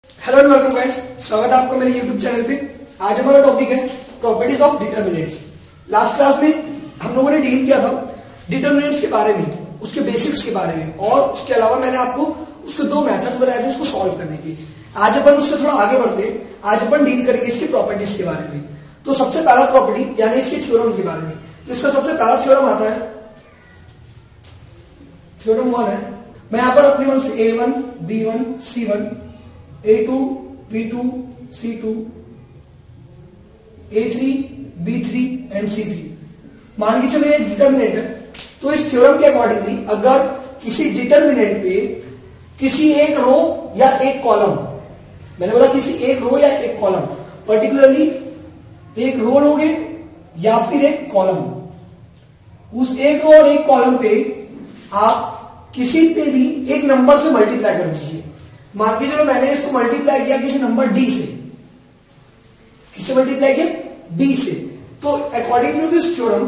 Hello and welcome guys, स्वागत है आपका मेरे YouTube चैनल पे। आज हमारा टॉपिक है properties of determinants. Last class में हम लोगों ने डील किया था डिटर्मिनेंट्स के बारे में, उसके बेसिक्स के बारे में, और उसके अलावा मैंने आपको उसके दो मेथड्स बताए थे उसको सॉल्व करने के। आज अपन उससे थोड़ा आगे बढ़ते हैं, आज अपन डील करेंगे इसकी प्रॉपर्टीज के बारे में। तो सबसे पहला प्रॉपर्टी यानी इसके थ्योरम के बारे में। तो इसका सबसे पहला थ्योरम आता है, थ्योरम 1 है। मैं यहां पर अपने मन से A1, B1, C1, A2, B2, C2, A3, B3 and C3 मान के चलो ये डिटर्मिनेंट है। तो इस थ्योरम के अकॉर्डिंगली अगर किसी डिटर्मिनेंट पे किसी एक रो या एक कॉलम, मैंने बोला किसी एक रो या एक कॉलम, पर्टिकुलरली एक रो लोगे या फिर एक कॉलम, उस एक रो और एक कॉलम पे आप किसी पे भी एक नंबर से मल्टीप्लाई कर दीजिए। मान के चलो मैंने इसको मल्टीप्लाई किया किसी नंबर D से, किससे मल्टीप्लाई किया? D से। तो according to this theorem,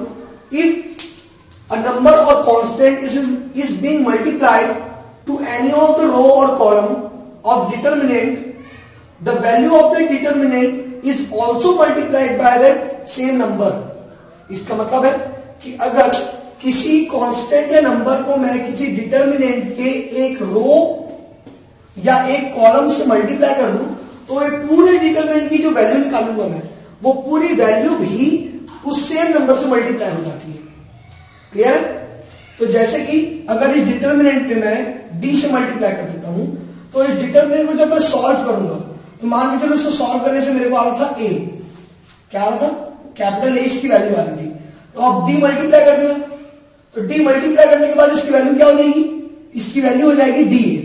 if a number और constant is being multiplied to any of the row और column of determinant, the value of the determinant is also multiplied by that same number. इसका मतलब है कि अगर किसी constant या number को मैं किसी डिटर्मिनेंट के एक रो या एक कॉलम से मल्टीप्लाई कर दूं तो ये पूरे डिटरमिनेंट की जो वैल्यू निकालूंगा मैं, वो पूरी वैल्यू भी उस सेम नंबर से मल्टीप्लाई हो जाती है। क्लियर? तो जैसे कि अगर इस डिटरमिनेंट पे मैं D से मल्टीप्लाई कर देता हूं, तो इस डिटरमिनेंट को जब मैं सॉल्व करूंगा तो मान के चलो इसको सॉल्व करने से मेरे को आ रहा था A, क्या आ रहा था? कैपिटल A इसकी वैल्यू आ रही थी। तो अब D मल्टीप्लाई कर दिया, तो D मल्टीप्लाई करने के बाद इसकी वैल्यू क्या हो जाएगी? इसकी वैल्यू हो जाएगी D।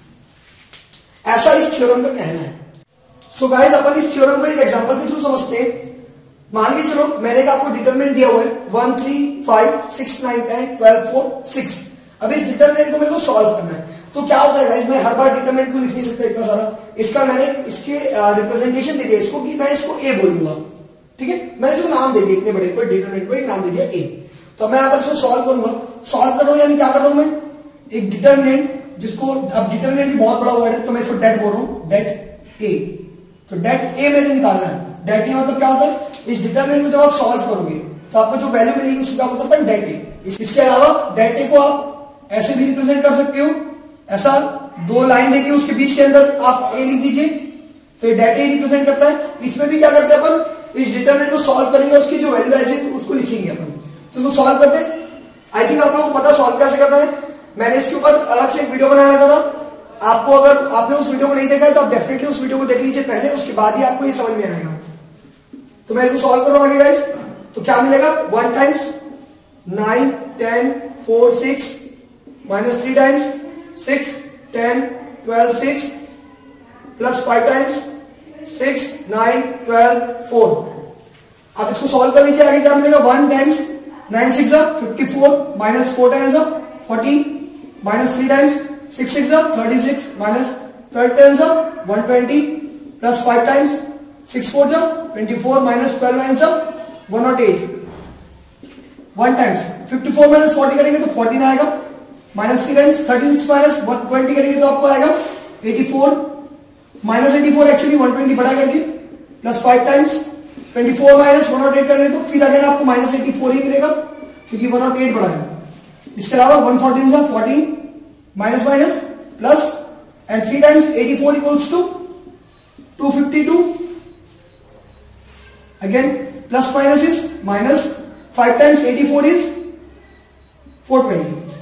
ऐसा इस थ्योरम का कहना है। सो गाइस, अपन इस थ्योरम को एक एग्जांपल के थ्रू समझते हैं। मान के चलो मैंने आपको डिटरमिनेंट दिया हुआ है 1, 3, 5, 6, 9, 10, 12, 4, 6। अब इस डिटरमिनेंट को मेरे को सॉल्व करना है। तो क्या होता है गाइस, मैं हर बार डिटरमिनेंट को लिख नहीं सकता इतना सारा। इसका मैंने इसके रिप्रेजेंटेशन दे दिया इसको कि मैं इसको A बोलूंगा। ठीक है, मैंने इसको नाम दे दिया, इतने बड़े को डिटरमिनेंट को एक नाम दे दिया A। तो मैं यहां पर इसको सॉल्व करूंगा। सॉल्व कर रहा हूं यानी क्या कर रहा हूं मैं? एक डिटरमिनेंट जिसको, अब डिटरमिनेंट बहुत बड़ा वर्ड है तो मैं इसको डेट बोल रहा हूं, डेट A। तो डेट A मैंने निकालना है। डेट A मतलब क्या होता है? इस डिटरमिनेंट को जब आप सॉल्व करोगे तो आपको जो वैल्यू मिलेगी उसको क्या बोलते हैं? Det A। इसके अलावा डेट A को आप ऐसे भी रिप्रेजेंट कर सकते हो, ऐसा दो लाइन देके उसके बीच के अंदर आप A लिख दीजिए, तो ये डेट A रिप्रेजेंट करता है। इसमें भी क्या करते हैं अपन? इस डिटरमिनेंट को सॉल्व करेंगे, उसकी जो वैल्यू है उसको लिखेंगे अपन। तो उसको सॉल्व करते हैं। आई थिंक आप लोगों को पता सॉल्व कैसे करना है। मैंने इसके ऊपर अलग से एक वीडियो बनाया रखा था। आपको अगर आपने उस वीडियो को नहीं देखा है तो आप डेफिनेटली उस वीडियो को देख लीजिए पहले, उसके बाद ही आपको ये समझ में आएगा। तो मैं इसको सॉल्व करूंगा आगे गाइस। तो क्या मिलेगा? 1 times 9, 10, 4, 6 minus 3 times 6, 10, 12, 6 plus 5 times 6, 9, 12, 4। आप इसको सॉल्व कर लीजिए। आगे क्या मिलेगा? 1 times 9 6 54 minus 4 times 40 minus 3 times 6 6 36 minus 12 times 120 plus 5 times 6 4 24 minus 12 times 108। 1 times 54 minus 40 करेंगे तो 14 आएगा, माइनस 3 टाइम्स 36 माइनस 120 करेंगे तो आपको आएगा 84, माइनस 84 एक्चुअली 120 बढ़ा करके, प्लस 5 टाइम्स 24 माइनस 108 करेंगे तो फिर अगर आपको माइनस 84 ही मिलेगा क्योंकि 108 बढ़ा है। इसके अलावा 114 14 minus minus plus and 3 times 84 equals to 252। Again plus minus is minus, 5 times 84 is 420।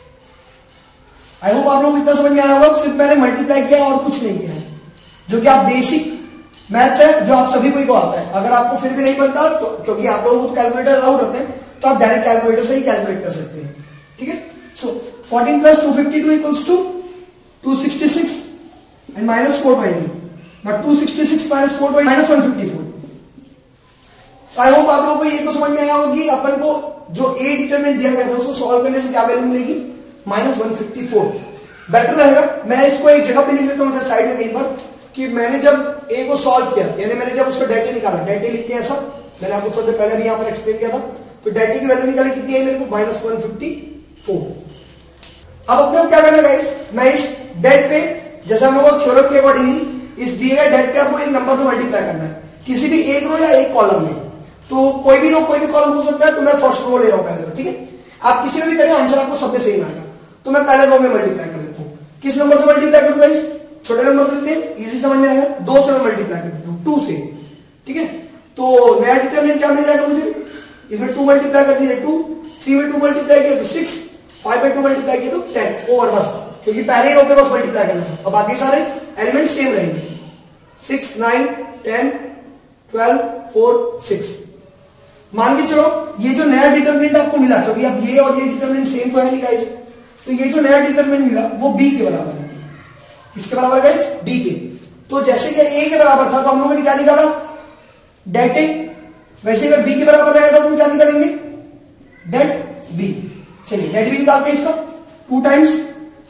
I hope आप लोग इतना समझ में आया होगा। सिर्फ मैंने मल्टीप्लाई किया और कुछ नहीं किया है, जो कि आप बेसिक मैथ्स है जो आप सभी को आता है। अगर आपको फिर भी नहीं बनता तो, क्योंकि आप लोगों को कैलकुलेटर अलाउड रहते हैं, तो आप डायरेक्ट कैलकुलेटर से ही कैलकुलेट कर सकते हैं। ठीक है, so 14 plus 252 equals to 266 and minus 420, but 266 minus 420 minus 154। I hope आप लोगों को ये तो समझ में आया होगा कि अपन को जो A डिटरमिनेंट दिया गया था उसको सॉल्व करने से क्या वैल्यू मिलेगी? माइनस 154। बेटर रहेगा मैं इसको एक जगह पे लिख लेता हूं साइड में कहीं पर, कि मैंने जब A को सॉल्व किया, यानी मैंने जब उसका डेट A निकाला, डेट A लिखते हैं ऐसा, मैंने आपको थोड़ी देर पहले भी यहां पर एक्सप्लेन किया था। तो डेट A की वैल्यू निकाली कितनी है मेरे को? माइनस 154। अब अपने को क्या करना है गाइस, मैं इस डेट पे जैसे हम लोग थ्योरम के अकॉर्डिंगली इस दिए गए डेट पे आपको एक नंबर से मल्टीप्लाई करना है, किसी भी एक रो या एक कॉलम में। तो कोई भी रो कोई भी कॉलम हो सकता है, तो मैं फर्स्ट रो ले रहा हूं पहले तो, ठीक है। आप किसी में भी करें आंसर आपको सब में सेम आएगा। तो मैं पहले रो में मल्टीप्लाई कर देता हूं। किस नंबर से मल्टीप्लाई करूंगा? इस छोटे नंबर से लेते हैं, इजी समझ में आएगा। 2 से मैं मल्टीप्लाई कर देता हूं, 2 से, ठीक है। तो नया डिटरमिनेंट क्या मिल जाएगा मुझे? इसमें 2 मल्टीप्लाई कर दिए 2, 3 में 2 मल्टीप्लाई किया तो 6, 5 में 2 मल्टीप्लाई किया तो 10 ओवर, बस। क्योंकि पहले ही रो पे बस मल्टीप्लाई करना है और बाकी सारे एलिमेंट सेम रहेंगे। 6, 9, 10, 12, 4, 6। मान के चलो ये जो नया डिटरमिनेंट आपको मिला, क्योंकि अब ये और ये डिटरमिनेंट सेम तो है नहीं गाइस, तो ये जो नया डिटरमिनेंट मिला वो b के बराबर है। किसके बराबर है? b के। तो जैसे कि a के बराबर था तो हम लोगों ने क्या निकाला? Det a। वैसे अगर b के बराबर रहेगा तो हम क्या निकालेंगे? Det b। चलिए डेट b निकालते हैं इसका। 2 times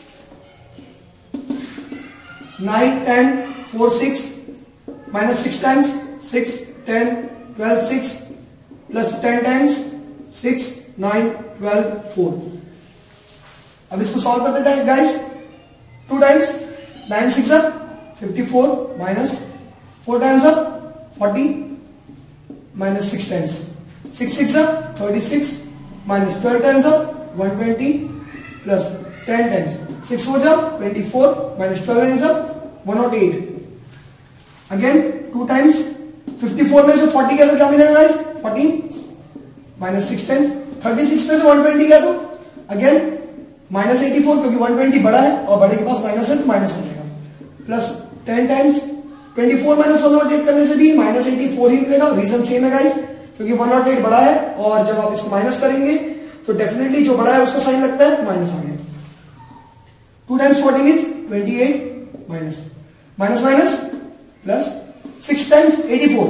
9, 10, 4, 6 minus 6 times 6, 10, 12, 6 plus 10 times 6, 9, 12, 4। अब इसको सॉल्व करते हैं guys. 2 times 9 6 54 minus 4 times 40 minus 6 times 6 6 36 minus 12 times 120 plus 10 times 6 4 24 minus 12 times 108। Again 2 times 54 में से 40 गया तो क्या मिलेगा गाइस? 40 माइनस 6 टाइम्स 36 में से 120 गया तो अगेन माइनस 84, क्योंकि 120 बड़ा है और बड़े के पास माइनस है तो माइनस हो जाएगा। प्लस 10 टाइम्स 24 माइनस 108 करने से भी माइनस 84 ही मिलेगा। रीजन सेम है गाइस, क्योंकि 108 बड़ा है और जब आप इसको माइनस करेंगे तो डेफिनेटली जो बड़ा है उसका साइन लगता है, माइनस आ गया। 2 times 14 is 28 minus minus minus plus 6 times 84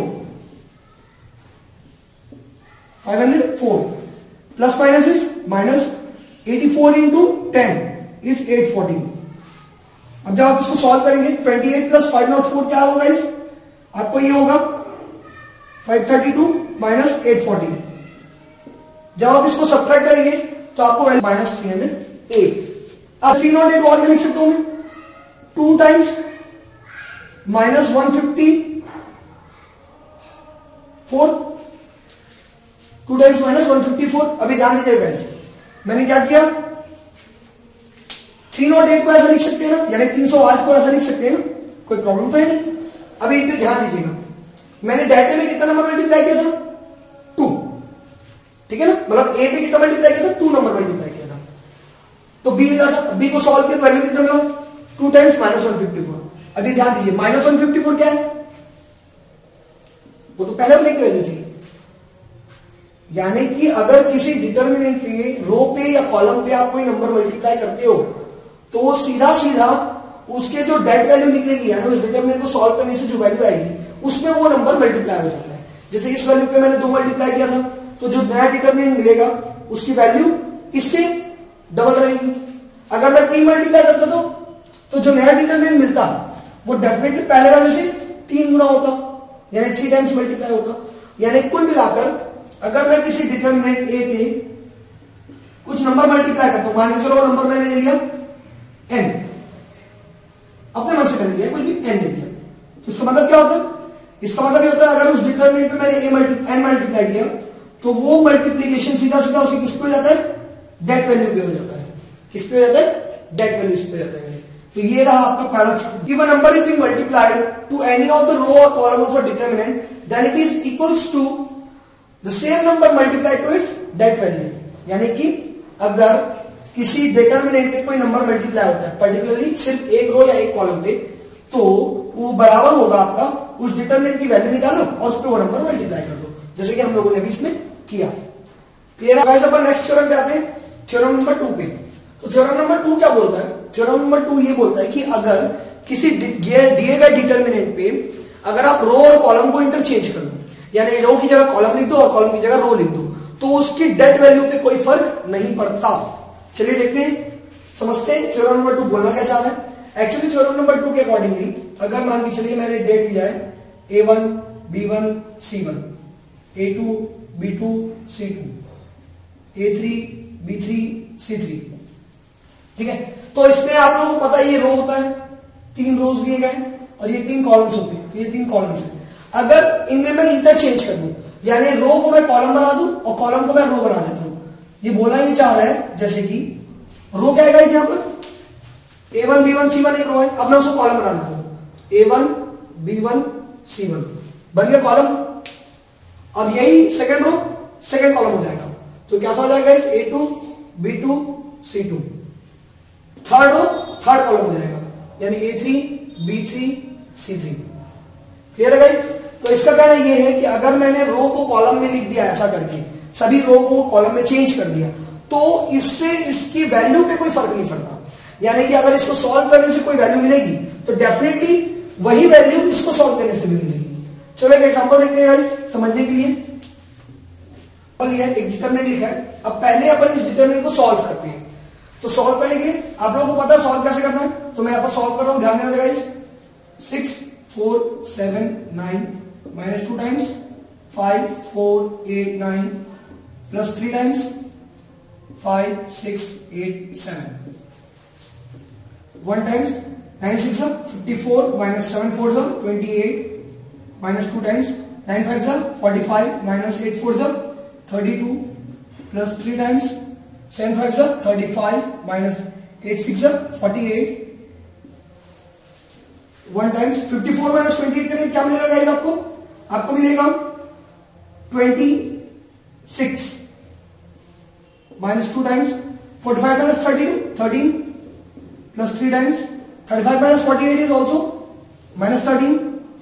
504 plus minus is minus 84 into 10 is 814। अब जब आप इसको सॉल्व करेंगे 28 प्लस 504 क्या होगा इस? आपको ये होगा 532 माइनस 814। जब आप इसको सब्ट्रैक्ट करेंगे तो आपको वैल्यू माइनस 308। अब 308 और क्या लिख सकता हूं मैं? 2 टाइम्स माइनस 154 2 टाइम्स माइनस 154। अभी ध्यान दीजिएगा, मैंने क्या किया? 308 को ऐसा लिख सकते हैं ना, यानी 308 को ऐसा लिख सकते हैं ना, कोई प्रॉब्लम तो है नहीं। अभी इस पे ध्यान दीजिएगा, मैंने डेटा में कितना नंबर मल्टीप्लाई किया था? 2, ठीक है ना। मतलब ए पे कितना मल्टीप्लाई किया था? 2 नंबर मल्टीप्लाई किया था। तो बी मिला था, बी को सॉल्व किया, वैल्यू कितना मिला? 2 टाइम्स माइनस 154। अभी ध्यान दीजिए, माइनस 154 क्या है? वो तो पहले वाले की वैल्यू थी। यानी कि अगर किसी डिटरमिनेंट पे, रो पे या कॉलम पे आप कोई नंबर मल्टीप्लाई करते हो तो वो सीधा सीधा उसके जो डेट वैल्यू निकलेगी, यानी उस डिटरमिनेंट को सॉल्व करने से जो वैल्यू आएगी उसमें वो नंबर मल्टीप्लाई हो जाता है। जैसे इस वैल्यू पे मैंने 2 मल्टीप्लाई किया था, तो जो नया डिटरमिनेंट मिलेगा उसकी वैल्यू इससे डबल रहेगी। अगर मैं 3 मल्टीप्लाई करता तो जो नया डिटरमिनेंट मिलता वो डेफिनेटली पहले वाले से 3 गुना होता, यानी 3 टाइम्स मल्टीप्लाई होता। यानी कुल मिलाकर अगर मैं किसी डिटरमिनेंट ए पे कुछ नंबर मल्टीप्लाई करता हूं, मान के चलो नंबर मैंने ले लिया n, अपने मन से कर लिया, कुछ भी n ले लिया, तो इसका मतलब क्या होता है? इसका मतलब ये होता है अगर उस डिटरमिनेंट पे मैंने n मल्टीप्लाई किया तो वो मल्टीप्लीकेशन सीधा सीधा उसकी किस पे हो जाता है? डेट वैल्यू पे हो जाता है। किस पे हो जाता है? डेट वैल्यू पे हो जाता है। तो ये रहा आपका पहला। If a number is being multiplied to any of the row और column of a determinant then it is equals to the same number multiplied to its det value. यानी कि अगर किसी डिटरमिनेंट पे कोई नंबर मल्टीप्लाई होता है, particularly सिर्फ एक रो या एक कॉलम पे, तो वो बराबर होगा आपका उस डिटरमिनेंट की वैल्यू निकालो और उस पे वो नंबर मल्टीप्लाई कर दो, जैसे कि हम लोगों ने अभी इसमें किया। क्लियर है गाइस? अपन नेक्स्ट थ्योरम पे आते हैं, थ्योरम नंबर 2 पे। तो थ्योरम नंबर 2 क्या बोलता है? थ्योरम नंबर 2 ये बोलता है कि अगर किसी दिए गए डिटरमिनेंट पे अगर आप रो और कॉलम को इंटरचेंज कर दो, यानी रो की जगह कॉलम लिख दो और कॉलम की जगह रो लिख दो, तो उसकी डेट वैल्यू पे कोई फर्क नहीं पड़ता। चलिए देखते हैं, समझते हैं थ्योरम नंबर 2 बोलना क्या चाह रहा है। एक्चुअली थ्योरम नंबर 2 के अकॉर्डिंगली अगर मान के चलिए मैंने डेट लिया है A1 B1 C1, A2 B2 C2, A3 B3 C3, ठीक है। तो इसमें आप लोगों को पता है ये रो होता है, 3 रोज दिए गए, और ये 3 कॉलम्स होते हैं, तो ये 3 कॉलम्स हैं। अगर इनमें मैं इंटरचेंज कर दूं, यानी रो को मैं कॉलम बना दूं और कॉलम को मैं रो बना देता हूं, ये बोला ये चाह रहा है जैसे कि रो क्या है यहां पर A1 B1 C1 एक रो है, अब मैं उसको कॉलम बना देता हूं, A1 B1 C1 बन गया कॉलम। अब यही सेकंड रो सेकंड कॉलम हो जाएगा, तो क्या हो जाएगा A2 B2 C2। Third row third column हो जाएगा, यानी A3 B3 C3। क्लियर है गाइस? तो इसका कहना यह है कि अगर मैंने रो को कॉलम में लिख दिया ऐसा करके, सभी रो को कॉलम में चेंज कर दिया, तो इससे इसकी वैल्यू पे कोई फर्क नहीं पड़ता। यानी कि अगर इसको सॉल्व करने से कोई वैल्यू मिलेगी तो डेफिनेटली वही वैल्यू इसको सॉल्व करने से भी मिलेगी। चलो एक एग्जांपल देखते हैं गाइस समझने के लिए। एक डिटरमिनेंट लिखा है, अब पहले अपन इस डिटरमिनेंट को सॉल्व करते हैं। तो सॉल्व करने के लिए आप लोगों को पता है सॉल्व कैसे करना है, तो मैं यहां पर सॉल्व कर रहा हूं, ध्यान देना guys. 6 4 7 9 -2 times 5 4 8 9 plus 3 times 5 6 8 7 1 times 9 6 54 -7 4 28 -2 times 9 5 45 -8 4 32 plus 3 times 7 5 35 -8 6 48 1 times 54 -28 करें क्या मिलेगा गाइस आपको? आपको मिलेगा 26 -2 times 45 -32 13 plus 3 times 35 minus 48 is also minus 13.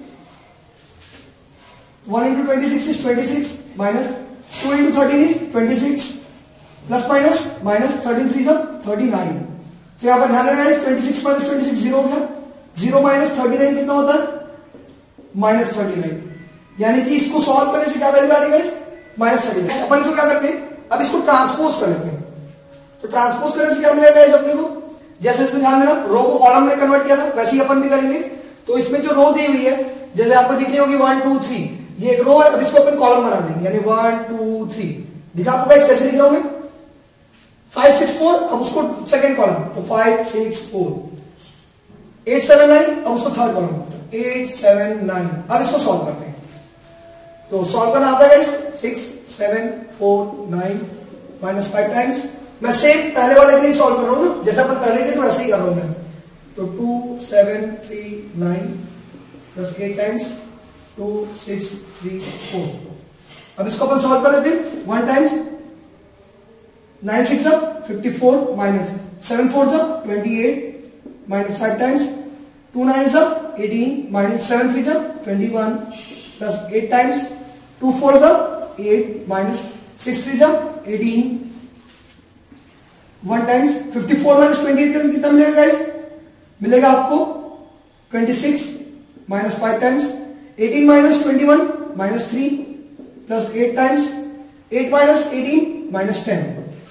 1 into 26 is 26 minus 2 into 13 is 26 plus minus 13 3 is 39. तो यहां पर ध्यान रखना है 26 minus 26 0 हो गया, 0 minus 39 कितना होता है minus 39, यानी कि इसको सॉल्व करने से क्या वैल्यू आ रही है minus 39। अपन इसको क्या करते हैं, अब इसको ट्रांसपोज कर लेते हैं। तो ट्रांसपोज करने से क्या मिलेगा इस अपने को, जैसे इसमें ध्यान देना रो को कॉलम में कन्वर्ट किया था वैसे ही अपन भी करेंगे। तो इसमें जो रो दी हुई है जैसे आपको दिख रही होगी 1 2 3, ये एक रो है, अब इसको अपन कॉलम बना देंगे, यानी 1 2 3 दिखा आपको गाइस कैसे लिख रहा हूं मैं 5 6 4, अब उसको सेकंड कॉलम तो 5 6 4 8 7 9, अब उसको थर्ड कॉलम 8 7 9। अब इसको सॉल्व करते हैं, तो सॉल्व करना आता है गाइस 6 7 4 9 -5 टाइम्स। मैं सेम पहले वाले के लिए सॉल्व कर रहा हूं ना, जैसे अपन पहले के तो वैसे ही कर रहा हूं मैं। तो 2 7 3 9 प्लस 8 टाइम्स 2 6 3 4। अब इसको अपन सॉल्व कर लेते हैं 1 times 9 6 54 minus 7 4 28 minus 5 times 2 9 18 minus 7 3 21 plus 8 times 2 4 8 minus 6 3 18 1 times 54 minus 28 कितना मिलेगा गाइस, मिलेगा आपको 26 minus 5 times 18 minus 21 minus 3 plus 8 times 8 minus 18 minus 10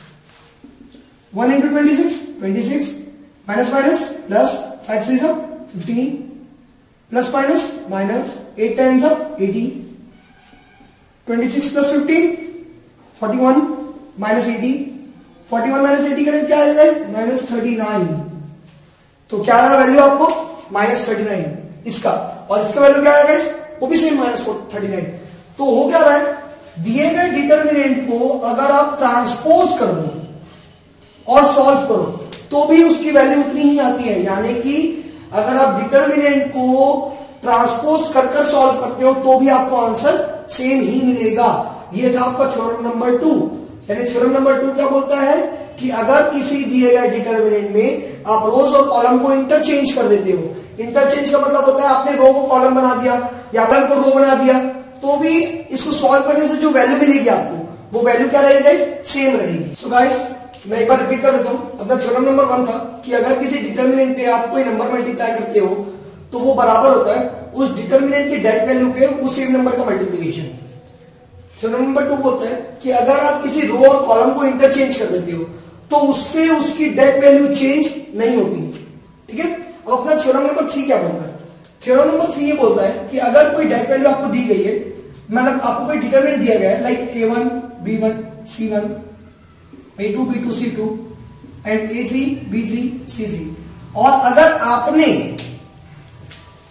1 into 26 26 minus minus plus 5 3 15 plus minus minus 8 10 80 26 plus 15 41 minus 80 41 minus 80 करें क्या आएगा माइनस 39। तो क्या आया वैल्यू आपको माइनस 39 इसका, और इसका वैल्यू क्या आएगा वो भी सेम माइनस 39। तो हो क्या रहा है, दिए गए डिटरमिनेंट को अगर आप ट्रांसपोज कर दो और सॉल्व करो तो भी उसकी वैल्यू उतनी ही आती है। यानी कि अगर आप डिटरमिनेंट को ट्रांसपोज कर सॉल्व करते हो तो भी आपको आंसर सेम ही मिलेगा। ये था आपका थ्योरम नंबर 2। यानी थ्योरम नंबर 2 क्या बोलता है कि अगर किसी दिए गए डिटरमिनेंट में आप रोज और कॉलम को इंटरचेंज कर देते हो, इंटरचेंज का मतलब होता है आपने रो को कॉलम बना दिया या कॉलम को रो बना दिया, तो भी इसको सॉल्व करने से जो वैल्यू मिलेगी आपको वो वैल्यू क्या रहेगी गाइस, सेम रहेगी। सो गाइस मैं एक बार रिपीट कर देता हूं, अपना थ्योरम नंबर 1 था कि अगर किसी डिटरमिनेंट पे आप कोई नंबर मल्टीप्लाई करते हो तो वो बराबर होता है उस डिटरमिनेंट की डेट वैल्यू पे उस सेम नंबर का मल्टीप्लिकेशन। थ्योरम नंबर 2 बोलता है कि अगर आप किसी रो और कॉलम को इंटरचेंज कर देते हो तो उससे उसकी डेट वैल्यू चेंज नहीं होती। ठीक है, अब अपना थ्योरम नंबर 3 क्या बोलता है, थ्योरम नंबर 3 ये बोलता है कि अगर कोई डेट वैल्यू आपको दी गई है, मतलब आपको कोई डिटरमिनेंट दिया गया है like A1 B1 C1 A2 B2 C2 and A3 B3 C3, और अगर आपने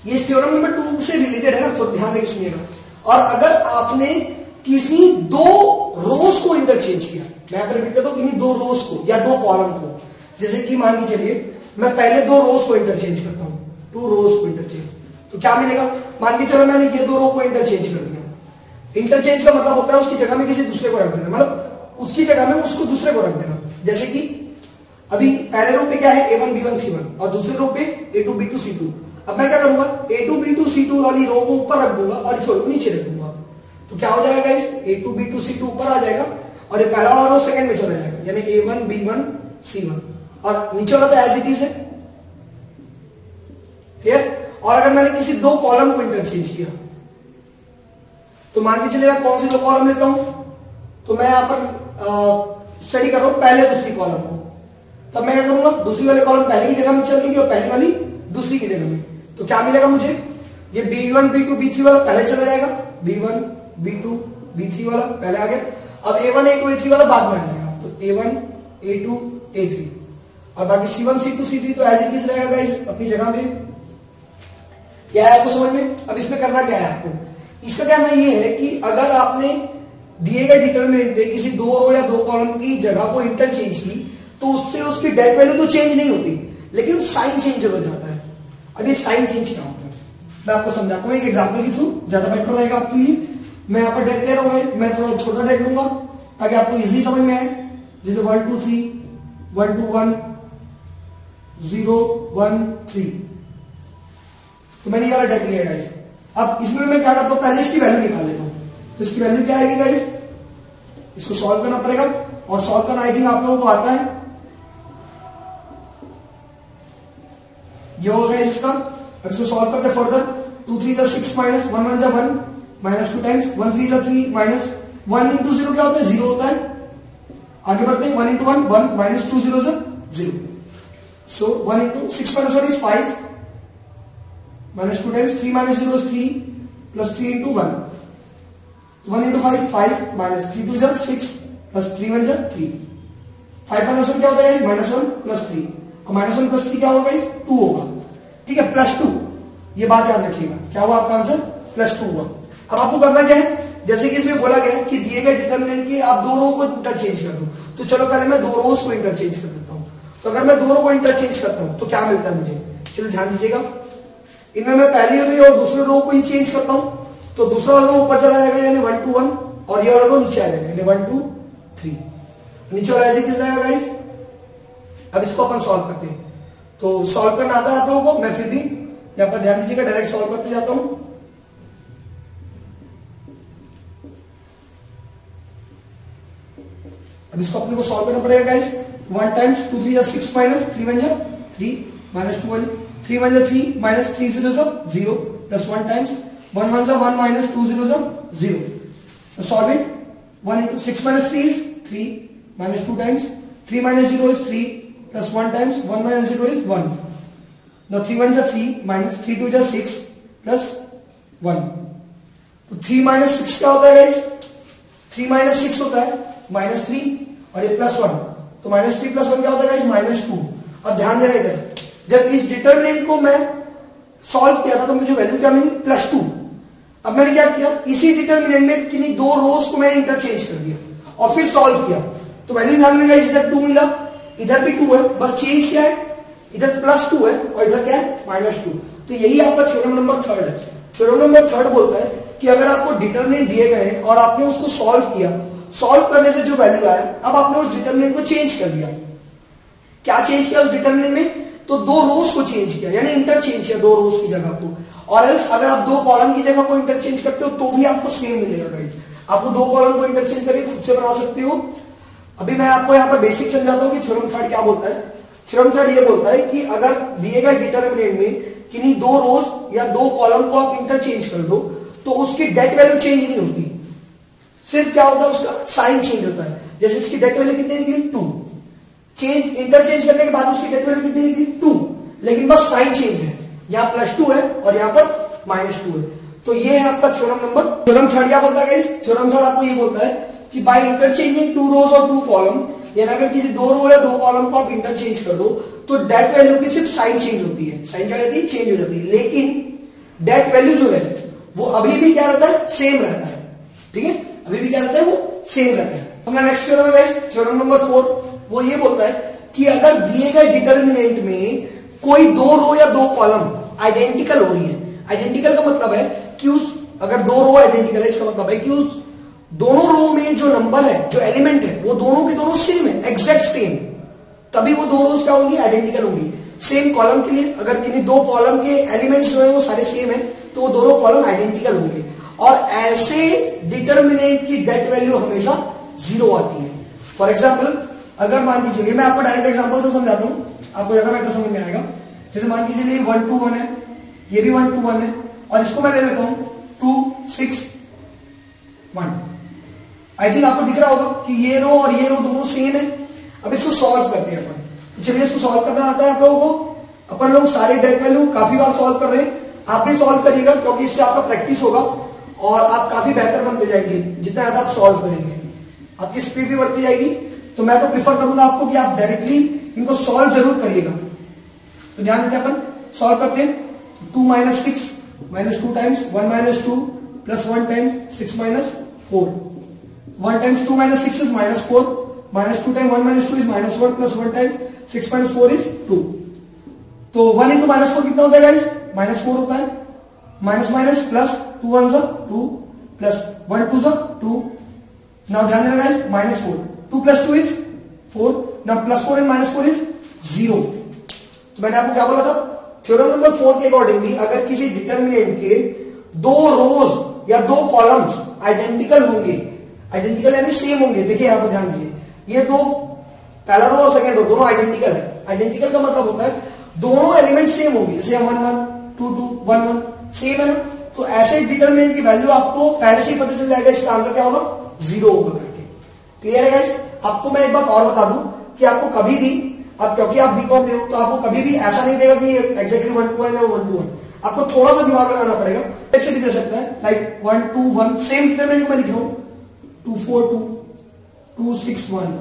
ये थ्योरम नंबर 2 से रिलेटेड है ना, तो ध्यान देकर सुनिएगा। और अगर आपने किसी दो रोज को इंटरचेंज किया, मैं यहाँ पर रिपीट करता हूं, किन्हीं दो रोज को या दो कॉलम को, जैसे कि मान के चलिए मैं पहले दो रोज को इंटरचेंज करता हूं, 2 रोज को इंटरचेंज, तो क्या मिलेगा? मान के चलो मैंने ये 2 रो को इंटरचेंज कर दिया। इंटरचेंज का मतलब होता है उसकी जगह में किसी दूसरे को रख देना, मतलब उसकी जगह में उसको दूसरे को रख देना। जैसे कि अभी पहले रो पे क्या है, A1 B1 C1 और दूसरे रो पे A2 B2 C2। अब मैं क्या करूंगा, A2 B2 C2 वाली रो को ऊपर रख दूंगा और इस रो को नीचे रख दूंगा, तो क्या हो जाएगा गाइस, A2 B2 C2 ऊपर आ जाएगा और ये पहला वाला रो सेकंड में चला जाएगा, यानी A1 B1 C1 और नीचे वाला तो एज इट इज है। क्लियर? और अगर मैंने किसी दो कॉलम को इंटरचेंज किया, तो मान के चलिए मैं कौन सी दो कॉलम लेता हूं, तो मैं यहां पर स्टडी कर रहा हूं पहले दूसरी कॉलम को, तब मैं क्या करूंगा, दूसरी वाले कॉलम पहले की जगह में चल देंगे और पहली वाली दूसरी की जगह में, तो क्या मिलेगा मुझे, ये B1 B2 B3 वाला पहले चला जाएगा, B1 B2 B3 वाला पहले आ गया। अब A1 A2 A3 वाला बाद में आ जाएगा, तो A1 A2 A3 और बाकी C1 C2 C3 तो एज इट इज रहेगा गाइस अपनी जगह पे। क्या है आपको समझ में? अब इसमें करना क्या है आपको, इसका कहना ये है कि अगर आपने दिए गए डिटरमिनेंट पे किसी दो रो या दो कॉलम की जगह को इंटरचेंज की, तो उससे उसकी डेट वैल्यू तो चेंज नहीं होती, लेकिन साइन चेंज हो जाता है। अब ये साइन चेंज क्या होता है मैं आपको समझाता हूँ एक एग्जांपल के थ्रू, ज्यादा बेटर रहेगा आपके लिए। मैं यहाँ पर डेट ले रहा हूँ, मैं थोड़ा छोटा डेट लूंगा ताकि आपको इजी समझ में आए, जैसे 1 2 3 1 2 1 0 1 3, तो मैंने ये वाला डेट लिया गाइस। अब इसमें मैं क्या करता हूँ, पहले इसकी वैल्यू निकाल लेता हूँ, तो इसकी वैल्यू क्या आएगी गाइस, इसको सॉल्व करना पड़ेगा और सॉल्व करना आई थिंक आप लोगों को आता है। ये होगा इसका, अब इसको सॉल्व करते further, 2 3 6 minus 1 1 1 minus 2 times 1 3 3 minus 1 into 0 क्या होता है, 0 होता है। आगे बढ़ते हैं, 1 into 1 1 minus 2 0 0, so 1 into 6 minus 1 is 5 minus 2 times 3 minus 0 is 3 plus 3 into 1, 1 into 5 5 minus 3 2 6 plus 3 1 3, 5 minus 1 क्या होता है माइनस 1 प्लस 3 और माइनस 1 प्लस 3 क्या होगा 2 होगा, ठीक है, प्लस 2। ये बात याद रखिएगा, क्या हुआ आपका आंसर, प्लस 2 हुआ। अब आपको करना क्या है, जैसे कि इसमें बोला गया है कि दिए गए डिटरमिनेंट की आप दो रो को इंटरचेंज कर दो, तो चलो पहले मैं दो रोज को इंटरचेंज कर देता हूं। तो अगर मैं दो रो को इंटरचेंज करता हूं तो क्या मिलता है मुझे, चलिए ध्यान दीजिएगा, इनमें मैं पहली रो और दूसरे रो को ही चेंज करता हूं, तो दूसरा रो ऊपर चला जाएगा यानी 1 2 1 और ये वाला रो नीचे आ जाएगा यानी 1 2 3, नीचे वाला ऐसे किस रहेगा गाइस। अब इसको अपन सॉल्व करते हैं, तो सॉल्व करना आता है आप लोगों को, मैं फिर भी यहां पर ध्यान दीजिएगा डायरेक्ट सॉल्व करते जाता हूं। अब इसको अपने को सॉल्व करना पड़ेगा guys, 1 times 2 3 6 minus 3 1 3 minus 2 1 3 1 3 minus 3 0 0 plus 1 times 1 1 1 minus 2 0 0, तो solve it, 1 into 6 minus 3 is 3 minus 2 times 3 minus 0 is 3 plus 1 times 1 minus 0 is 1, now 3 1 is 3 minus 3 2 is 6 plus 1, तो 3 minus 6 क्या होता है गाइस, 3 minus 6 होता है minus 3 और ये plus 1, तो minus 3 plus 1 क्या होता है गाइस minus 2। अब ध्यान देना इधर, जब इस डिटरमिनेंट को मैं सॉल्व किया था तो मुझे वैल्यू क्या मिली, प्लस 2। अब मैंने क्या किया, इसी डिटरमिनेंट में किन्हीं दो रोज को मैंने इंटरचेंज कर दिया और फिर सॉल्व किया, तो वैल्यू ध्यान में गाइस इधर 2 मिला, इधर भी 2 है, बस चेंज क्या है, इधर प्लस 2 है और इधर क्या है माइनस 2। तो यही आपका थ्योरम नंबर 3 है। थ्योरम नंबर 3 बोलता है कि अगर आपको डिटरमिनेंट दिए गए हैं और आपने उसको सॉल्व किया, सॉल्व करने से जो वैल्यू आया, अब आपने उस डिटरमिनेंट को चेंज कर दिया। क्या चेंज किया उस डिटरमिनेंट में, तो दो रोज को चेंज किया यानी इंटरचेंज किया दो रोज की जगह को, और एल्स अगर आप दो कॉलम की जगह को इंटरचेंज करते हो तो भी आपको सेम मिलेगा गाइस। आपको दो कॉलम को इंटरचेंज करके खुद से बना सकते हो। अभी मैं आपको यहाँ पर बेसिक समझाता हूँ कि थ्योरम 3 क्या बोलता है। थ्योरम 3 ये बोलता है कि अगर दिए गए डिटरमिनेंट में किन्हीं दो रोज या दो कॉलम को आप इंटरचेंज कर दो तो उसकी डेट वैल्यू चेंज नहीं होती, सिर्फ क्या होता है उसका साइन चेंज होता है। जैसे इसकी डेट वैल्यू कितनी निकली 2, चेंज इंटरचेंज करने के बाद उसकी डेट वैल्यू कितनी निकली 2, लेकिन बस साइन चेंज है, यहाँ प्लस 2 है और यहाँ पर माइनस 2 है। तो ये है आपका थ्योरम नंबर। थ्योरम 3 क्या बोलता है गाइस, थ्योरम 3 आपको ये बोलता है कि बाय इंटरचेंजिंग 2 रोज और 2 कॉलम, यानी अगर किसी दो रो या दो कॉलम को आप इंटरचेंज कर दो तो डेट वैल्यू की सिर्फ साइन चेंज होती है, साइन क्या होती है चेंज हो जाती है, लेकिन डेट वैल्यू जो है वो अभी भी क्या रहता है, सेम रहता है। ठीक है, अभी भी क्या रहता है, वो सेम रहता है। अपना नेक्स्ट थ्योरम है गाइस, थ्योरम नंबर 4, वो ये बोलता है कि अगर दिए गए डिटर्मिनेंट में कोई दो रो या दो कॉलम आइडेंटिकल हो रही है, आइडेंटिकल का मतलब है कि उस अगर दो रो आइडेंटिकल है, इसका मतलब है कि उस दोनों रो में जो नंबर है, जो एलिमेंट है, वो दोनों के दोनों सेम है, एग्जैक्ट सेम, तभी वो दो रोज क्या होंगी, आइडेंटिकल होंगी। सेम कॉलम के लिए अगर किन्हीं दो कॉलम के एलिमेंट्स जो है वो सारे सेम है, तो वो दोनों कॉलम आइडेंटिकल होंगे। और ऐसे डिटर्मिनेंट की डेट वैल्यू हमेशा 0 आती है। फॉर एग्जाम्पल, अगर मान लीजिए, मैं आपको डायरेक्ट एग्जांपल से समझाता हूं, आपको ज्यादा बेटर समझ में आएगा। जैसे मान लीजिए 1 2 1 है, ये भी 1 2 1 है, और इसको मैं ले लेता हूं 2 6 1। आई थिंक आपको दिख रहा होगा कि ये रो और ये रो दोनों सेम है। अब इसको सॉल्व करते हैं अपन। तो चलिए, इसको सॉल्व करना आता है आप लोगों को। अपन लोग सारे डेट वैल्यू काफी बार सॉल्व कर रहे हैं, आप भी सॉल्व करिएगा, क्योंकि इससे आपका प्रैक्टिस होगा और आप काफी बेहतर बनते जाएंगे। जितना ज्यादा आप सॉल्व करेंगे आपकी स्पीड भी बढ़ती जाएगी। तो मैं तो प्रिफर करूंगा आपको कि आप डायरेक्टली इनको सॉल्व जरूर करिएगा। तो ध्यान देते हैं, अपन सॉल्व करते हैं। 2 - 6 -2 times 1 - 2 plus 1 times 6 - 4। 1 times 2 - 6 is -4, -2 time 1 - 2 is -1 plus 1 times 6 - 4 is 2। तो 1 into -4 कितना होता है गाइस, -4 होता है। Minus minus plus 2 1 2 plus 1 2 2। Now ध्यान देना guys, -4 2 + 2 is 4। Now +4 and -4 is 0। तो मैंने आपको क्या बोला था, थ्योरम नंबर 4 के अकॉर्डिंगली अगर किसी डिटर्मिनेंट के दो रोज या दो कॉलम्स आइडेंटिकल होंगे, आइडेंटिकल यानी सेम होंगे। देखिए यहां पर ध्यान दीजिए, ये दो, पहला रो और सेकंड रो दोनों आइडेंटिकल है। आइडेंटिकल का मतलब होता है दोनों एलिमेंट सेम होंगे। जैसे 1 1 2 2 1 1 सेम है ना, तो ऐसे डिटरमिनेंट की वैल्यू आपको पहले से ही पता चल जाएगा, इसका आंसर क्या होगा, 0 होगा करके। क्लियर है गाइस। आपको मैं एक बात और बता दूं कि आपको कभी भी, अब क्योंकि आप बीकॉम में हो तो आपको कभी भी ऐसा नहीं देगा कि एग्जैक्टली 1 2 1 और 1 2 1। आपको थोड़ा सा दिमाग लगाना पड़ेगा। ऐसे भी दे सकता है, लाइक 1 2 1 सेम डिटरमिनेंट को मैं लिख रहा हूं 2 4 2 2 6 1।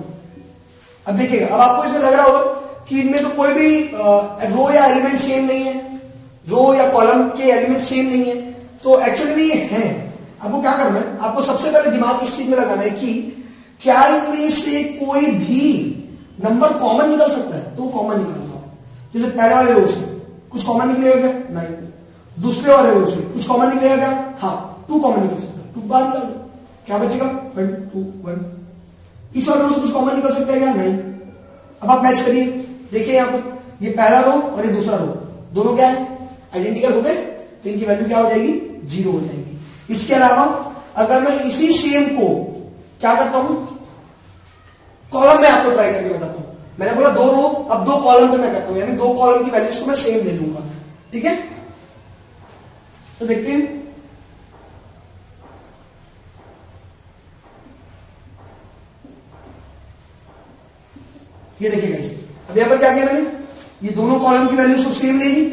अब देखिएगा, अब आपको इसमें लग रहा होगा कि इनमें तो कोई भी रो या एलिमेंट सेम नहीं है, रो या कॉलम के एलिमेंट सेम नहीं है। तो एक्चुअली में ये है। आपको क्या करना है, आपको सबसे पहले दिमाग इस चीज में लगाना है कि क्या इनमें से कोई भी नंबर कॉमन निकल सकता है, तो कॉमन निकालना। जैसे पहले वाले रो से कुछ कॉमन निकलेगा क्या, नहीं। दूसरे वाले रो से कुछ कॉमन निकलेगा क्या, हाँ 2 कॉमन निकल सकता है, 2 बाहर निकाल दो, क्या बचेगा 1 2 1। इस वाले रो से कुछ कॉमन निकल सकता है क्या, नहीं। अब आप मैच करिए, देखिए यहां पर ये पहला रो और ये दूसरा रो दोनों क्या है, आइडेंटिकल हो गए, तो इनकी वैल्यू क्या हो जाएगी, 0 हो जाएगी। इसके अलावा अगर मैं इसी सेम को क्या करता हूं, कॉलम में आपको ट्राई करके बताता हूं। मैंने बोला 2 रो, अब 2 कॉलम पे मैं करता हूं, यानी 2 कॉलम की वैल्यूज को मैं सेम ले लूंगा। ठीक है, तो देखते हैं। ये देखिए गाइस, अब यहां पर क्या किया मैंने, ये दोनों कॉलम की वैल्यूज को सेम ले ली।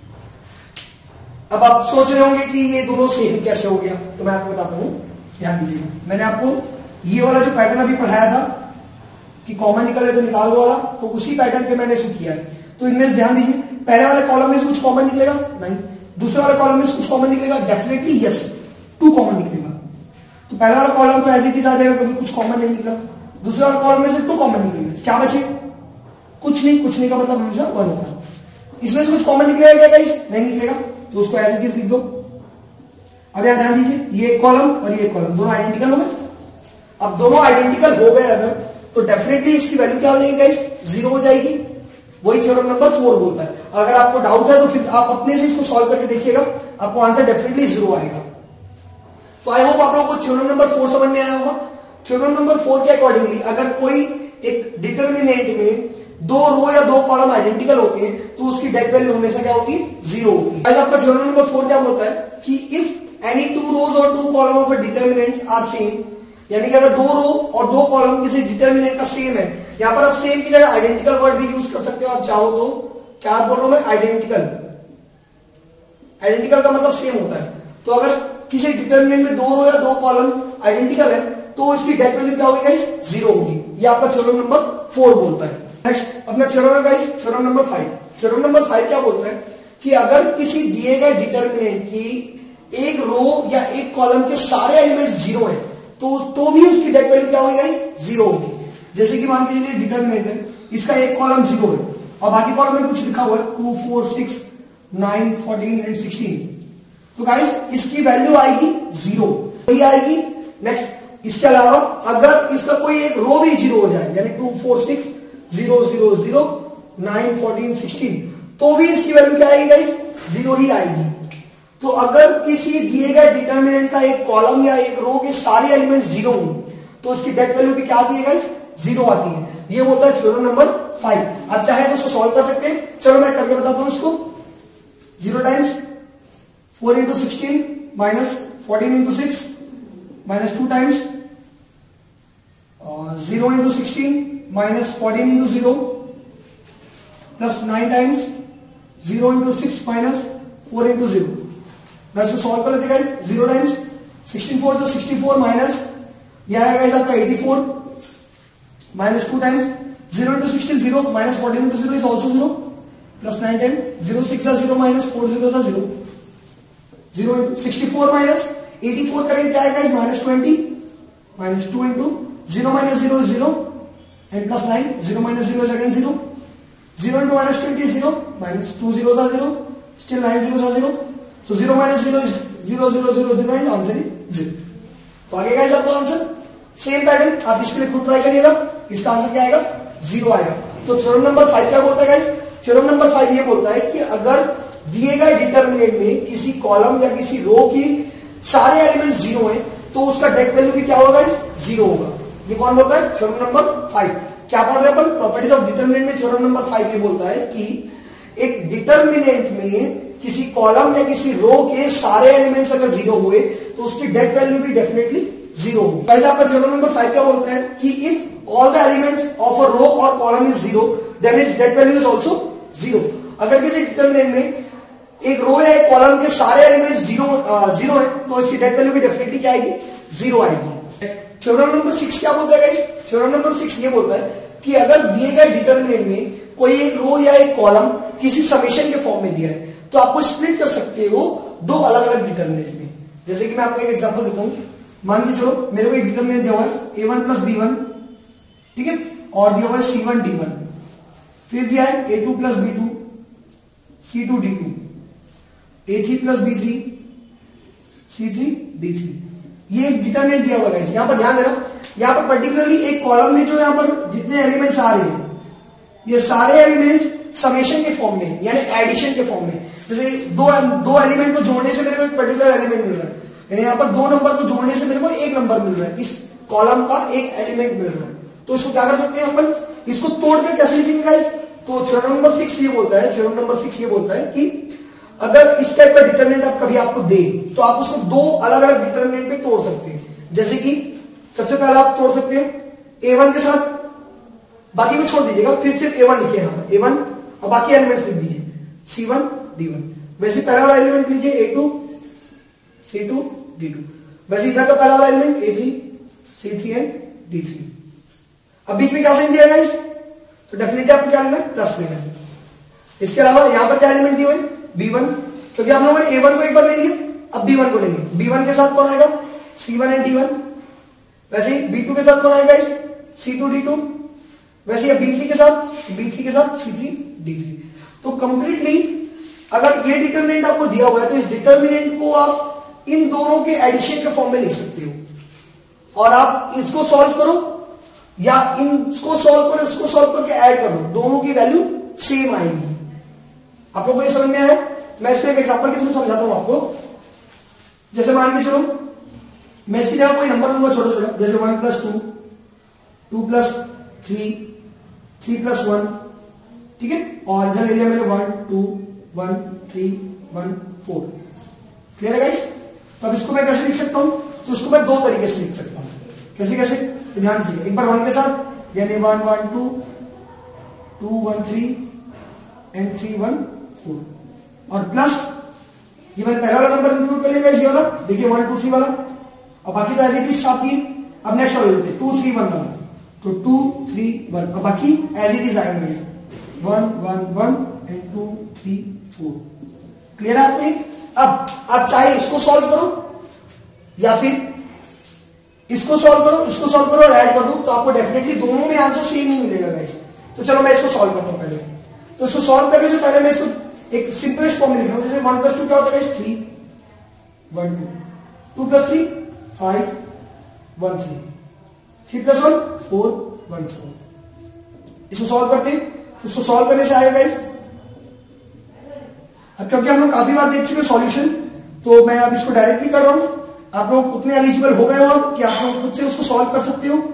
अब आप सोच रहे होंगे कि ये दोनों सेम कैसे हो गया, तो मैं आपको बताता हूं, ध्यान दीजिएगा। मैंने आपको ये वाला जो पैटर्न अभी पढ़ाया था कि कॉमन निकले तो निकाल दो वाला, तो उसी पैटर्न पे मैंने इसको किया है। तो इनमें से ध्यान दीजिए, पहले वाले कॉलम में से कुछ कॉमन निकलेगा, नहीं। दूसरे वाले कॉलम में से कुछ कॉमन निकलेगा, डेफिनेटली यस, 2 कॉमन निकलेगा। तो पहले वाला कॉलम तो एज इट इज आ जाएगा क्योंकि कुछ कॉमन नहीं निकला। दूसरे वाले कॉलम में से 2 कॉमन निकलेंगे, क्या बचे, कुछ नहीं। कुछ नहीं का मतलब हमेशा 1 होता है। इसमें से कुछ कॉमन निकलेगा क्या गाइस, नहीं निकलेगा, तो उसको एज इट इज लिख दो। अब यहां ध्यान दीजिए, ये कॉलम और ये कॉलम दोनों आइडेंटिकल हो गए। अब दोनों आइडेंटिकल हो गए अगर, तो डेफिनेटली इसकी वैल्यू क्या हो जाएगी गाइस, 0 हो जाएगी। वही थ्योरम नंबर 4 बोलता है। अगर आपको डाउट है तो फिर आप अपने से इसको सॉल्व करके देखिएगा, आपको आंसर डेफिनेटली 0 आएगा। तो आई होप आप लोगों को थ्योरम नंबर 4 समझ में आया होगा। थ्योरम नंबर 4 के अकॉर्डिंगली अगर कोई एक डिटर्मिनेंट में 2 रो या 2 कॉलम आइडेंटिकल होते हैं, तो उसकी डेट वैल्यू हमेशा क्या होती है, 0 होती है। आपका थ्योरम नंबर 4 क्या बोलता है कि इफ एनी 2 रोज और 2 column of a determinant are same, यानी कि अगर 2 रो और 2 कॉलम किसी डिटर्मिनेंट का सेम है, यहां पर आप सेम की जगह आइडेंटिकल वर्ड भी यूज कर सकते हो आप चाहो तो। क्या बोल रहा हूं मैं, आइडेंटिकल। आइडेंटिकल का मतलब सेम होता है। तो अगर किसी डिटर्मिनेंट में 2 रो या 2 कॉलम आइडेंटिकल है, तो इसकी डेट वैल्यू क्या होगी गाइस, 0 होगी। ये आपका थ्योरम नंबर 4 बोलता है। नेक्स्ट अपना थ्योरम है guys, theorem number 5। Theorem number 5 क्या बोलता है कि अगर किसी दिए गए डिटर्मिनेंट की एक रो या एक कॉलम के सारे एलिमेंट्स जीरो हैं तो भी उसकी डेट वैल्यू क्या होगी? जीरो होगी। जैसे कि मान लीजिए डिटर्मिनेंट है, इसका एक कॉलम जीरो है और बाकी कॉलम में कुछ लिखा हुआ है 2, 4, 6, 9, 14 एंड 16, तो गाइस इसकी वैल्यू आएगी जीरो ही आएगी। नेक्स्ट इसके अलावा अगर इसका कोई एक रो भी जीरो हो जाए यानी 2, 4, 6, 0, 0, 0, 9, 14, 16 तो भी इसकी वैल्यू क्या आएगी गाइस? जीरो ही आएगी। तो अगर किसी दिए गए डिटर्मिनेंट का एक कॉलम या एक रो के सारे एलिमेंट जीरो हो तो उसकी डेट वैल्यू भी क्या आती है गाइस? जीरो आती है। ये होता है थ्योरम नंबर 5। आप चाहे तो इसको सॉल्व कर सकते हैं। चलो मैं करके बताता हूं इसको। 0 times 4 into 16 minus 14 into 6 minus 2 times 0 into 16 minus 14 into 0 plus 9 times 0 into 6 minus 4 into 0। मैं इसको सॉल्व कर लेते गाइस। 0 टाइम्स 64 तो 64 माइनस यह है गाइस आपका 84 minus 2 times 0 into 16 0 minus 14 into 0 is also 0 plus 9 times 0 6 0 minus 4 0 0 0 into 64 minus 84 करेंगे क्या है guys? Minus 20 minus 2 into 0 minus 0 is 0 and plus 9 0 minus 0 is again 0 0 into minus 20 is 0 minus 2 zeros are 0 still 9 zeros are 0 so 0 minus 0 is 0 0 0 0 and answer is 0। तो आगे guys आपका answer same pattern आप इसके लिए खुद ट्राई करिएगा। इसका answer क्या आएगा? 0 आएगा। तो थ्योरम नंबर 5 क्या बोलता है गाइस? थ्योरम नंबर 5 ये बोलता है कि अगर दिए गए डिटर्मिनेंट में किसी कॉलम या किसी रो की सारे एलिमेंट जीरो हैं तो उसका डेट वैल्यू भी क्या होगा गाइस? जीरो होगा। ये कौन बोलता है? Theorem number 5। क्या पढ़ रहे हैं अपन? प्रॉपर्टीज ऑफ डिटर्मिनेंट में थ्योरम नंबर 5 ये बोलता है कि एक डिटर्मिनेंट में किसी कॉलम या किसी रो के सारे एलिमेंट्स अगर जीरो हुए तो उसकी डेट वैल्यू भी डेफिनेटली जीरो होगी। गाइस आपका थ्योरम नंबर 5 क्या बोलता है कि if all the elements of a row और column is zero then its det value is also zero. अगर किसी डिटर्मिनेंट में एक रो या एक कॉलम के सारे एलिमेंट्स जीरो है तो इसकी डेट वैल्यू भी डेफिनेटली क्या आएगी? जीरो आएगी। थ्योरम नंबर 6 क्या बोलता है गाइस? थ्योरम नंबर 6 ये बोलता है कि अगर दिए गए डिटर्मिनेंट में कोई एक रो या एक कॉलम किसी समेशन के फॉर्म में दिया है तो आपको स्प्लिट कर सकते हो दो अलग अलग डिटर्मिनेंट में। जैसे कि मैं आपको एक एग्जांपल देता हूं। मान के चलो मेरे को एक डिटर्मिनेंट दिया हुआ है a1 प्लस b1, ठीक है, और दिया हुआ है c1 d1, फिर दिया है a2 plus b2, c2 d2, a3 plus b3, c3 d3। ये डिटर्मिनेंट दिया हुआ है। यहां पर ध्यान देना, यहां पर पर्टिकुलरली एक कॉलम में जो यहां पर जितने एलिमेंट्स आ रहे हैं ये सारे एलिमेंट्स समेशन के फॉर्म में यानी एडिशन के फॉर्म में। जैसे दो एलिमेंट को जोड़ने से मेरे को एक पर्टिकुलर एलिमेंट मिल रहा है, यानी यहां पर दो नंबर को जोड़ने से मेरे को एक नंबर मिल रहा है, इस कॉलम का एक एलिमेंट मिल रहा है। तो इसको क्या कर सकते हैं अपन? इसको तोड़कर कैसे लिखेंगे गाइस? तो थ्योरम नंबर 6 ये बोलता है, थ्योरम नंबर 6 ये बोलता है कि अगर इस टाइप का डिटर्मिनेंट आप कभी आपको दे तो आप उसको दो अलग अलग डिटर्मिनेंट पे तोड़ सकते हैं। जैसे कि सबसे पहले आप तोड़ सकते हैं a1 के साथ, बाकी को छोड़ दीजिएगा, फिर सिर्फ a1 लिखिए यहां पर a1 और बाकी एलिमेंट्स लिख दीजिए c1 d1। वैसे पहला वाला एलिमेंट लीजिए a2 c2 d2, वैसे इधर का पहला वाला element a3 c3 and d3। अब बीच में क्या साइन दिया गाइस? तो डेफिनेटली आपको क्या लेना है? प्लस लेना है। इसके अलावा यहां पर क्या एलिमेंट दिए हुए हैं? b1, क्योंकि हम लोगों ने a1 को एक बार ले लिया, अब b1 को लेंगे। b1 के साथ कौन आएगा? c1 and d1। वैसे ही b2 के साथ कौन आएगा गाइस? c2 d2। वैसे ही b3 के साथ c3 d3। तो कंप्लीटली अगर ये डिटर्मिनेंट आपको दिया हुआ है तो इस डिटर्मिनेंट को आप इन दोनों के एडिशन के फॉर्म में लिख सकते हो और आप इसको सॉल्व करो या इसको सॉल्व करो, इसको सॉल्व करके ऐड कर दो, दोनों की वैल्यू सेम आएगी। आप लोगों को ये समझ में आया? मैं इसको एक एग्जांपल के थ्रू समझाता हूं आपको। जैसे मान के चलो मैं इसकी जगह कोई नंबर लूंगा छोटा छोटा, जैसे 1 प्लस 2, 2 प्लस 3, 3 प्लस 1, ठीक है, और इधर ले लिया मैंने 1 2 1 3 1 4। क्लियर है गाइस? तो अब इसको मैं कैसे लिख सकता हूं? तो इसको मैं दो तरीके से लिख सकता हूं। कैसे कैसे? तो ध्यान दीजिए, एक बार 1 के साथ यानी 1 1 2 2 1 3 एंड 3 1 4 और प्लस ये मैंने पहला वाला नंबर इंक्लूड कर लिया गाइस, ये वाला देखिए 1 2 3 वाला, और बाकी तो एज इट इज आती है। अब नेक्स्ट वाला लेते हैं 2 3 1 वाला, तो 2 3 1 और बाकी एज इट इज आएगा गाइस 1 1 1 एंड 2 3 4। क्लियर है आपको? अब आप चाहे इसको सॉल्व करो या फिर इसको सॉल्व करो और ऐड कर दो, तो आपको डेफिनेटली दोनों में आंसर सेम ही मिलेगा गाइस। तो चलो मैं इसको सॉल्व करता हूं पहले। तो इसको सॉल्व करने से पहले मैं इसको एक सिंपलेस्ट फॉर्म में लिख रहा हूं। जैसे 1 + 2 क्या होता है गाइस? 3 1 2, 2 + 3 5 1 3, 3 + 1 4 1 4। इसको सॉल्व करते हैं, तो इसको सॉल्व करने से आएगा गाइस। अब क्योंकि हम लोग काफी बार देख चुके सॉल्यूशन, तो मैं अब इसको डायरेक्टली कर रहा हूं। आप लोग उतने एलिजिबल हो गए हो कि आप लोग खुद से उसको सॉल्व कर सकते हो।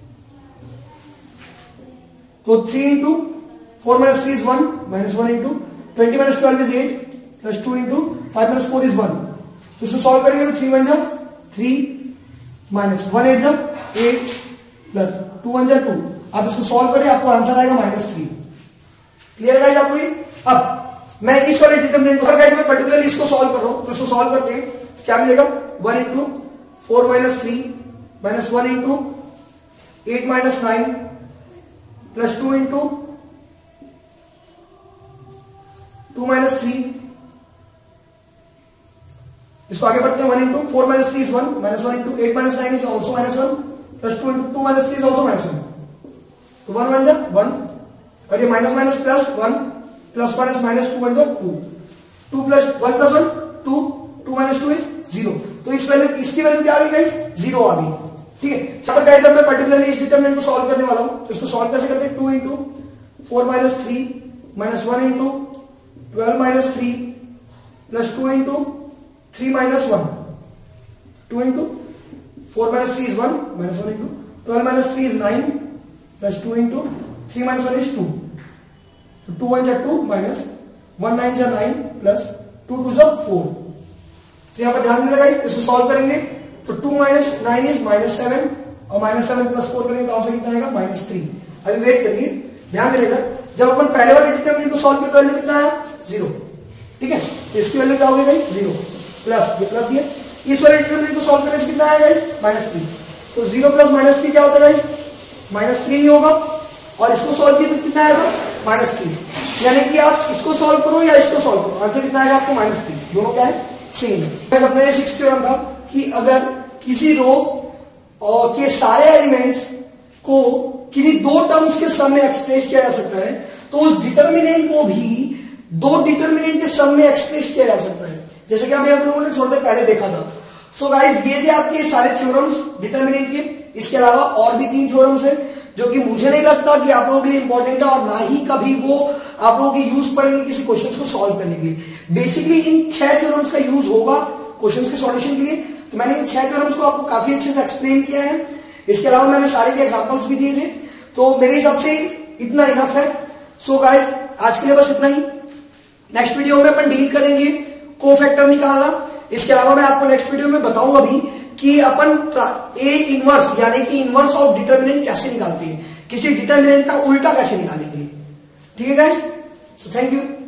तो 3 × 4 - 3 is 1 -1 × 20 - 12 is 8 + 2 × 5 - 4 is 1। तो इसको सॉल्व करेंगे तो 3 × 1 = 3 -1 × 8 + 2 × 1 = 2। आप इसको सॉल्व करें, आपको आंसर आएगा -3। क्लियर गाइस आपको ये? अब मैं इस वाले डिटरमिनेंट को गाइस मैं पर्टिकुलरली इसको सॉल्व कर रहा हूं। तो इसको सॉल्व करते हैं तो क्या मिलेगा? 1 × 4 - 3 -1 × 8 - 9 + 2 × 2 - 3। इसको आगे बढ़ते हैं। 1 × 4 - 3 is 1 -1 × 8 - 9 is also -1 + 2 × 2 - 3 is also -1। तो 1 1 = 1 और ये minus minus plus 1 plus minus minus 2 1 = 2, 2 + 1 + 1 2, 2 - 2 is 0। तो इस वैल्यू, इसकी वैल्यू क्या आ गई गाइस? 0 आ गई। ठीक है। चलो गाइस अब मैं पर्टिकुलरली इस डिटरमिनेंट को सॉल्व करने वाला हूं। तो इसको सॉल्व कैसे करते हैं? 2 × 4 - 3 -1 × 12 - 3 + 2 × 3 - 1। 2 × 4 - 3 is 1 -1 × 12 - 3 is 9 + 2 × 3 - 1 is 2। तो 2 1 = 2 -1 9 = 9 + 2 2 = 4। तो यहां पर ध्यान देना गाइस, इसको सॉल्व करेंगे तो 2 - 9 is -7 और -7 + 4 करेंगे तो आंसर कितना आएगा? -3। अभी वेट करिए, ध्यान देना। जब अपन पहले वाले डिटरमिनेंट को सॉल्व किया तो वैल्यू कितना आया? 0। ठीक है। तो इसकी वैल्यू क्या होगी गाइस? 0 प्लस ये प्लस दिया। इस वाले डिटरमिनेंट को सॉल्व करने से कितना आएगा गाइस? -3। तो 0 + -3 क्या होता है गाइस? -3 ही होगा। और इसको सॉल्व किया तो कितना आएगा? -3। यानी कि आप इसको सॉल्व करो या इसको सॉल्व करो, आंसर कितना आएगा आपको? -3। दोनों क्या है? सेम है। अपना ये 6th थ्योरम था कि अगर किसी रो के सारे एलिमेंट्स को किन्हीं दो टर्म्स के सम में एक्सप्रेस किया जा सकता है, तो उस डिटरमिनेंट को भी दो डिटरमिनेंट के सम में एक्सप्रेस किया जा सकता है, जैसे कि अभी हम लोगों ने थोड़ी देर पहले देखा था। सो गाइस ये थे आपके सारे थ्योरम्स डिटरमिनेंट के। इसके अलावा और भी 3 थ्योरम्स हैं जो कि मुझे नहीं लगता कि आप लोगों के लिए इंपॉर्टेंट है और ना ही कभी वो आप लोगों की यूज पड़ेंगे किसी क्वेश्चन को सॉल्व करने के लिए। बेसिकली इन 6 थ्योरम्स का यूज होगा क्वेश्चन के सॉल्यूशन के लिए। तो मैंने इन 6 थ्योरम्स को आपको काफी अच्छे से एक्सप्लेन किया है। इसके अलावा मैंने सारे के एग्जांपल्स भी दिए थे। तो मेरे हिसाब से इतना इनफ है। सो गाइस आज के लिए बस इतना ही। नेक्स्ट वीडियो में अपन डील करेंगे कोफैक्टर निकालना। इसके अलावा मैं आपको नेक्स्ट वीडियो में बताऊंगा भी कि अपन ए इनवर्स यानी कि इनवर्स ऑफ डिटरमिनेंट कैसे निकालते हैं, किसी डिटरमिनेंट का उल्टा कैसे निकालेंगे। ठीक है गाइस, सो थैंक यू।